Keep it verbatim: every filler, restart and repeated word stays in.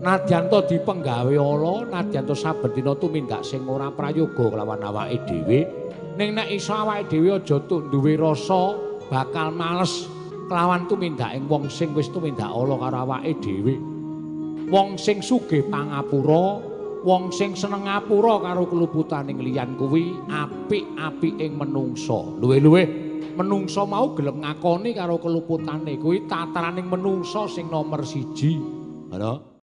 Nadyan to dipenggawe ala, nadyan to saben dina tumindak sing ora prayoga kelawan awake dhewe, ning nek iso awake dhewe aja duwe rasa bakal males kelawan tumindake wong sing wis tumindak ala karo awake dhewe. Wong sing sugih pangapura, wong sing seneng ngapura karo keluputaning liyan kuwi apik-apiking menungsa. Luwih-luwih menungsa mau gelem ngakoni karo keluputane kuwi tataraning menungsa sing nomor siji. Ngono.